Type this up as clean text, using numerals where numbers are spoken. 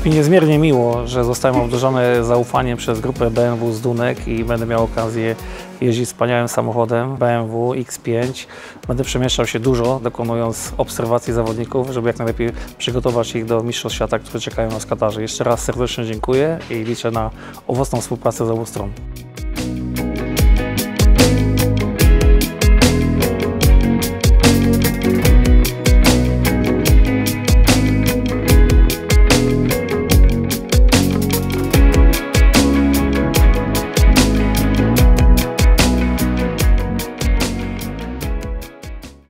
Jest mi niezmiernie miło, że zostałem obdarzony zaufaniem przez grupę BMW z Dunek i będę miał okazję jeździć wspaniałym samochodem BMW X5. Będę przemieszczał się dużo, dokonując obserwacji zawodników, żeby jak najlepiej przygotować ich do mistrzostw świata, które czekają nas w Katarze. Jeszcze raz serdecznie dziękuję i liczę na owocną współpracę z obu stron.